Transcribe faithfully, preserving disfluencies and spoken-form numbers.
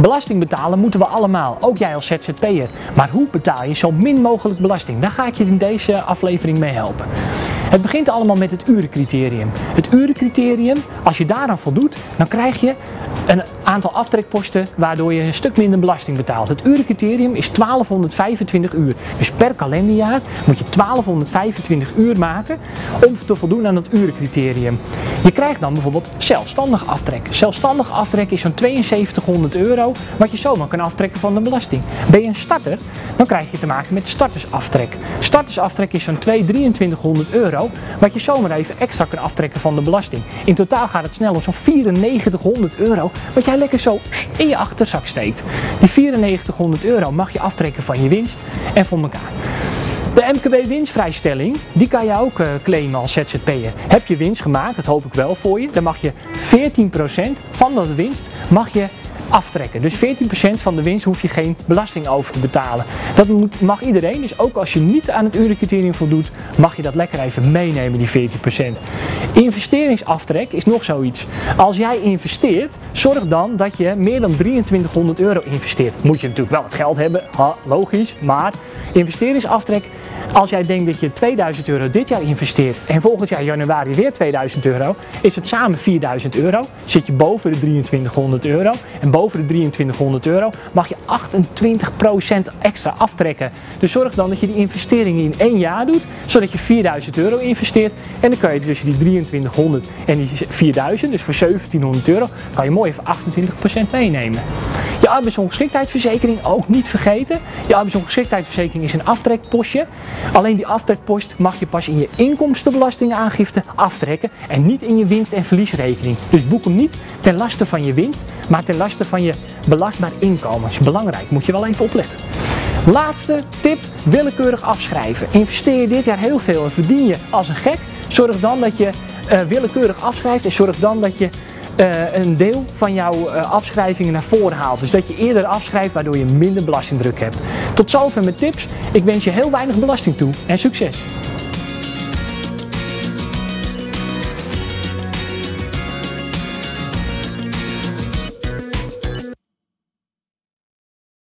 Belasting betalen moeten we allemaal, ook jij als Z Z P'er. Maar hoe betaal je zo min mogelijk belasting? Daar ga ik je in deze aflevering mee helpen. Het begint allemaal met het urencriterium. Het urencriterium, als je daaraan voldoet, dan krijg je een aantal aftrekposten waardoor je een stuk minder belasting betaalt. Het urencriterium is twaalfhonderdvijfentwintig uur. Dus per kalenderjaar moet je twaalfhonderdvijfentwintig uur maken om te voldoen aan het urencriterium. Je krijgt dan bijvoorbeeld zelfstandig aftrek. Zelfstandig aftrek is zo'n tweeënzeventighonderd euro wat je zomaar kan aftrekken van de belasting. Ben je een starter, dan krijg je te maken met startersaftrek. Startersaftrek is zo'n tweeduizend drieëntwintighonderd euro wat je zomaar even extra kan aftrekken van de belasting. In totaal gaat het snel om zo'n vierennegentighonderd euro wat jij lekker zo in je achterzak steekt. Die vierennegentighonderd euro mag je aftrekken van je winst en voor elkaar. De M K B winstvrijstelling, die kan je ook uh, claimen als Z Z P'er. Heb je winst gemaakt, dat hoop ik wel voor je, dan mag je veertien procent van de winst mag je aftrekken. Dus veertien procent van de winst hoef je geen belasting over te betalen. Dat moet, mag iedereen, dus ook als je niet aan het urencriterium voldoet, mag je dat lekker even meenemen, die veertien procent. Investeringsaftrek is nog zoiets. Als jij investeert, zorg dan dat je meer dan drieëntwintighonderd euro investeert. Moet je natuurlijk wel het geld hebben, ha, logisch, maar investeringsaftrek, als jij denkt dat je tweeduizend euro dit jaar investeert en volgend jaar januari weer tweeduizend euro, is het samen vierduizend euro. Zit je boven de drieëntwintighonderd euro en boven de drieëntwintighonderd euro mag je achtentwintig procent extra aftrekken. Dus zorg dan dat je die investeringen in één jaar doet, zodat je vierduizend euro investeert en dan kan je tussen die drieëntwintighonderd en die vierduizend, dus voor zeventienhonderd euro, kan je mooi even achtentwintig procent meenemen. Je arbeidsongeschiktheidsverzekering ook niet vergeten. Je arbeidsongeschiktheidsverzekering is een aftrekpostje. Alleen die aftrekpost mag je pas in je inkomstenbelastingaangifte aftrekken en niet in je winst- en verliesrekening. Dus boek hem niet ten laste van je winst, maar ten laste van je belastbaar inkomen. Dat is belangrijk, moet je wel even opletten. Laatste tip, willekeurig afschrijven. Investeer je dit jaar heel veel en verdien je als een gek, zorg dan dat je uh, willekeurig afschrijft en zorg dan dat je Uh, een deel van jouw uh, afschrijvingen naar voren haalt. Dus dat je eerder afschrijft waardoor je minder belastingdruk hebt. Tot zover mijn tips. Ik wens je heel weinig belasting toe en succes!